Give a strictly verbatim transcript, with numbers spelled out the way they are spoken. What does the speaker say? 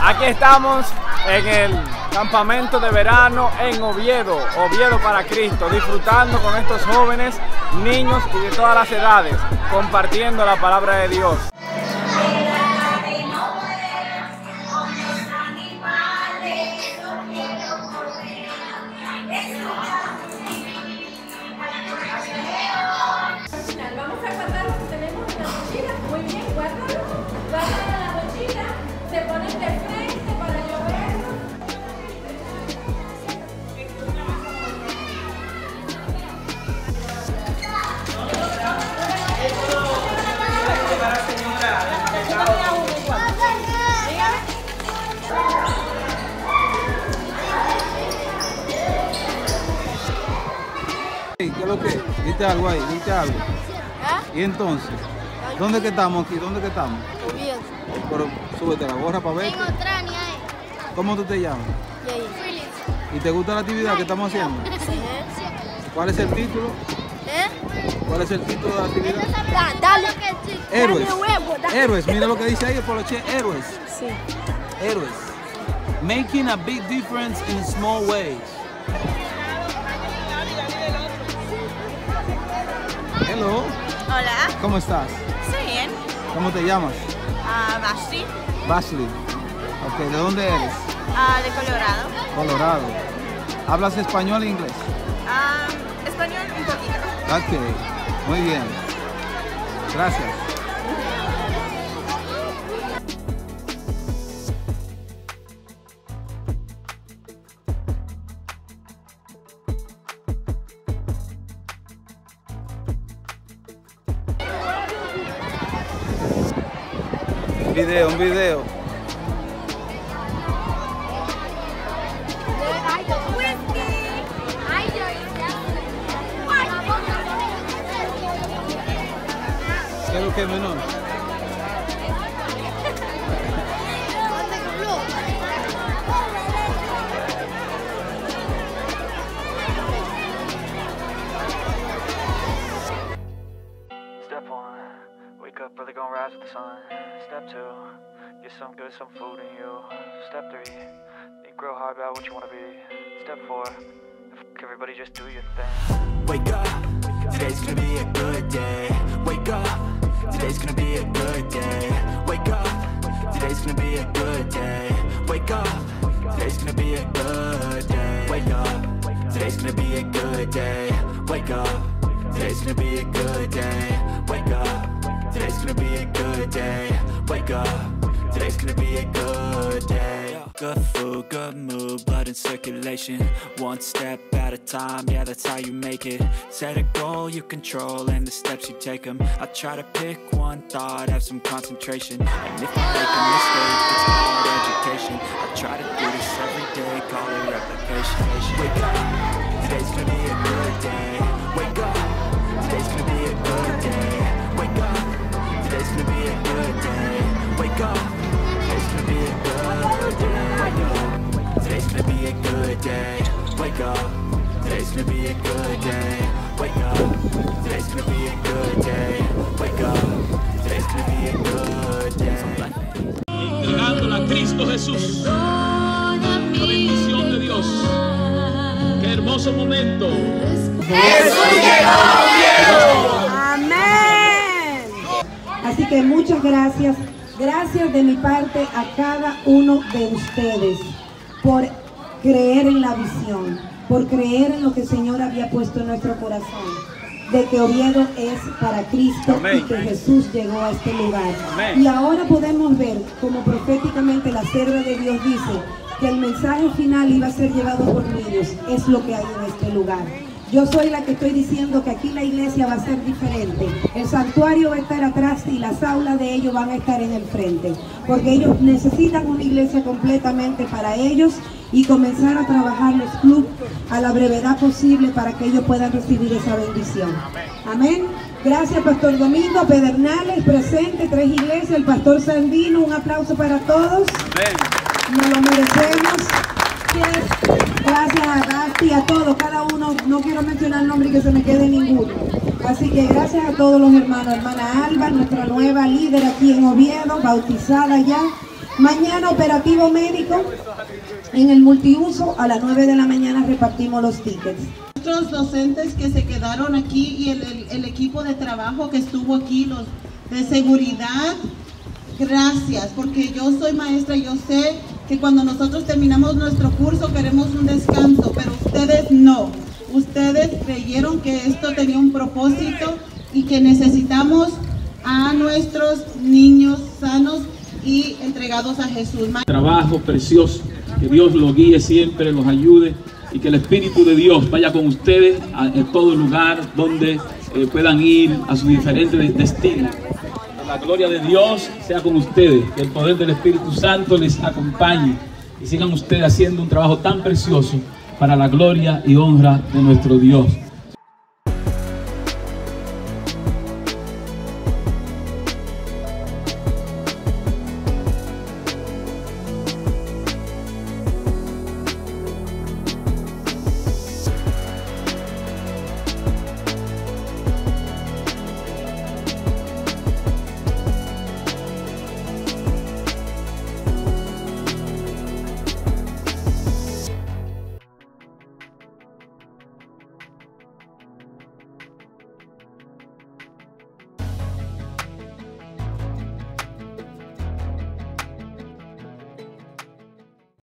Aquí estamos en el campamento de verano en Oviedo, Oviedo para Cristo, disfrutando con estos jóvenes, niños y de todas las edades, compartiendo la palabra de Dios. Vamos a guardar lo que tenemos en la mochila. Muy bien, guárdalo. Guárdalo en la mochila. Se ponen de frente para yo verlo. ¿Qué es lo que? ¿Viste algo ahí? ¿Viste algo? ¿Eh? ¿Y entonces? ¿Dónde que estamos aquí? ¿Dónde que estamos? Oviedo. Pero súbete la gorra para ver. En Ucrania, eh. ¿Cómo tú te llamas? Phillips. ¿Y te gusta la actividad que estamos haciendo? Sí. ¿Cuál es el título? ¿Eh? ¿Cuál es el título de la actividad? Da, dale. Héroes. Dale huevo, dale. Héroes. Mira lo que dice ahí el poloche. Héroes. Sí. Héroes. Making a big difference in small ways. Hello. Hola, ¿Cómo estás? estoy bien. ¿Cómo te llamas? Ah, Basti, Bashley. Ok, ¿de dónde eres? ah, de Colorado. Colorado. ¿Hablas español e inglés? Ah, español un poquito. Ok, muy bien. Gracias. Un video, un video. ¿Qué es lo que es menor? Step one, wake up early, gonna rise with the sun. Step two, get some good, some food in you. Step three, think real hard about what you wanna be. Step four, f everybody, just do your thing. Wake up, today's gonna be a good day. Wake up, today's gonna be a good day. Wake up, today's gonna be a good day. Wake up, today's gonna be a good day. Wake up, today's gonna be a good day. Wake up, today's gonna be a good day. Wake up, today's gonna be a good day. Wake up, today's gonna be a good day. Good food, good mood, blood in circulation. One step at a time, yeah, that's how you make it. Set a goal you control and the steps you take them. I try to pick one thought, have some concentration. And if I make a mistake, it's called education. I try to do this every day, call it replication. Wake up, today's gonna be a good day. Wake up, today's gonna be a good day. Wake up, today's gonna be a good day. Wake up, today's gonna be a good day. Wake up, today's gonna be a good day. Wake up, today's gonna be a good day. Wake up, today's gonna be a good day. Wake up, today's gonna be a good day. Entregándola a Cristo Jesús. La bendición de Dios. Qué hermoso momento. ¡Jesús llegó! Amén. Así que muchas gracias. Gracias de mi parte a cada uno de ustedes por creer en la visión, por creer en lo que el Señor había puesto en nuestro corazón, de que Oviedo es para Cristo. Amén. Y que Jesús llegó a este lugar. Amén. Y ahora podemos ver como proféticamente la sierva de Dios dice que el mensaje final iba a ser llevado por niños. Es lo que hay en este lugar. Yo soy la que estoy diciendo que aquí la iglesia va a ser diferente. El santuario va a estar atrás y las aulas de ellos van a estar en el frente. Porque ellos necesitan una iglesia completamente para ellos y comenzar a trabajar los clubes a la brevedad posible para que ellos puedan recibir esa bendición. Amén. Gracias, Pastor Domingo Pedernales, presente, tres iglesias, el Pastor Sandino, un aplauso para todos. Amén. Nos lo merecemos. Gracias a Basti, a todos, cada uno, no quiero mencionar el nombre y que se me quede ninguno. Así que gracias a todos los hermanos, hermana Alba, nuestra nueva líder aquí en Oviedo, bautizada ya. Mañana operativo médico en el multiuso. A las nueve de la mañana repartimos los tickets. Nuestros docentes que se quedaron aquí y el, el, el equipo de trabajo que estuvo aquí, los de seguridad, gracias, porque yo soy maestra y yo sé que cuando nosotros terminamos nuestro curso queremos un descanso, pero ustedes no. Ustedes creyeron que esto tenía un propósito y que necesitamos a nuestros niños sanos y entregados a Jesús. Trabajo precioso, que Dios los guíe siempre, los ayude y que el Espíritu de Dios vaya con ustedes a, a todo lugar donde eh, puedan ir a sus diferentes destinos. La gloria de Dios sea con ustedes, que el poder del Espíritu Santo les acompañe y sigan ustedes haciendo un trabajo tan precioso para la gloria y honra de nuestro Dios.